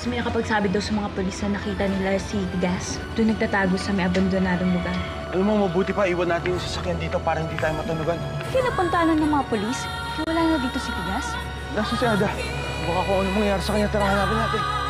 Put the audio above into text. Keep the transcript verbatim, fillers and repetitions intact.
may nakapagsabi daw sa mga polis na nakita nila si Tigas. Doon nagtatago sa may abandonadong lugar. Alam mo, mabuti pa iwan natin yung sasakyan dito para hindi tayo matunugan. Pinapuntahan ng mga polis? Wala na dito si Tigas? Nasa si Ada. Baka kung ano mangyari sa kanya, tara hanapin natin.